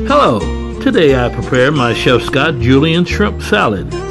Hello, today I prepare my Chef Scott Julian Shrimp Salad.